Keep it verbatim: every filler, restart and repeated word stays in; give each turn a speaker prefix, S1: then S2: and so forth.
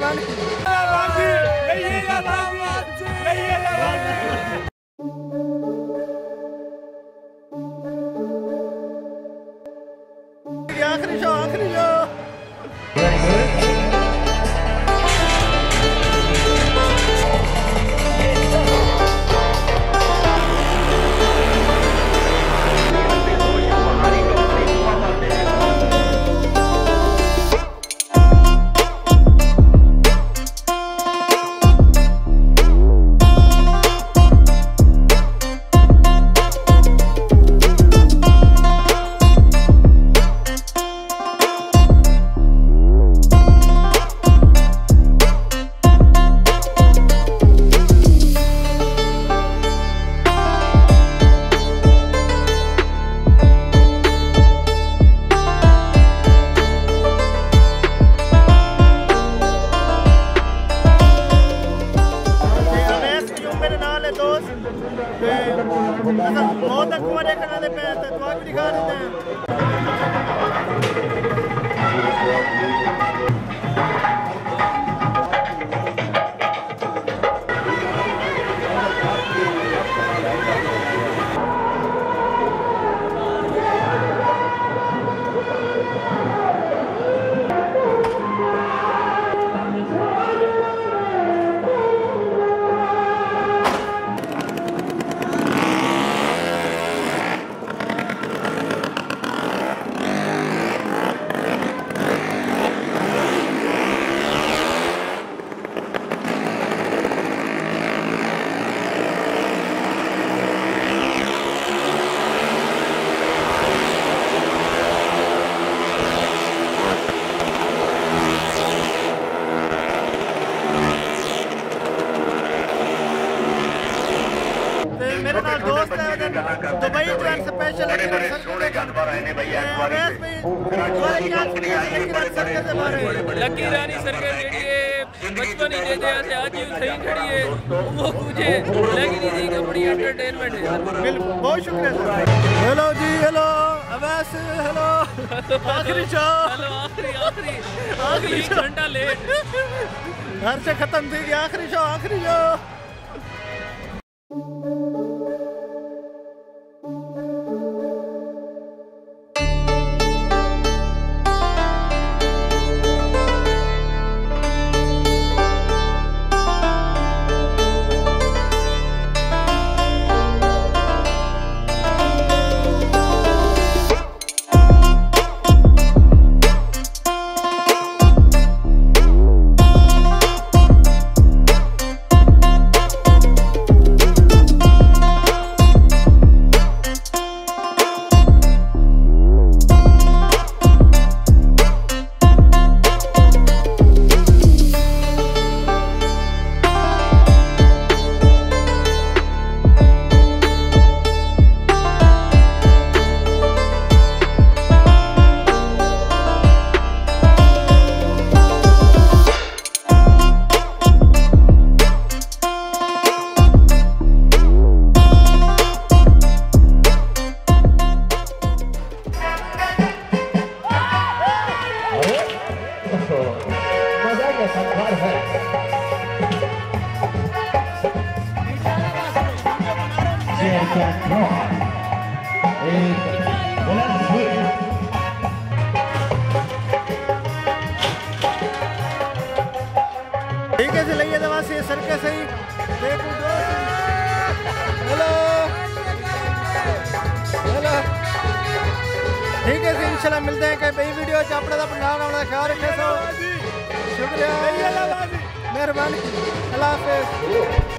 S1: मेहरबानी। आखिरी शो आखिरी शो बहुत अगुआ देखने दे पे तो भी दिखा देते हैं। मेरे नाल दोस्त है दुबई जो स्पेशल लकी रानी सरकार बचपन ही दे आज ही सही खड़ी है वो मुझे लगी नहीं थी कि बड़ी एंटरटेनमेंट है। बिल्कुल बहुत शुक्रिया sir. Hello ji hello Awais hello आखिरी शो हेलो आखिरी आखिरी आखिरी घंटा लेट घर से खत्म थी आखिरी शो आखिरी शो। ठीक है लइए दवा से सर के सही हेलो हेलो ठीक है जी इंशाल्लाह मिलते हैं कई नई वीडियो च अपना अपना अपना ख्याल रखे सो शुक्रिया मेहरबानी अल्लाह हाफिज़।